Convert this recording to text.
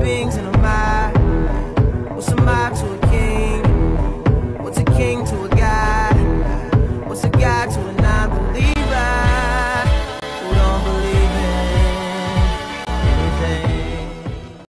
beings in a mob. What's a mob to a king? What's a king to a god? What's a god to a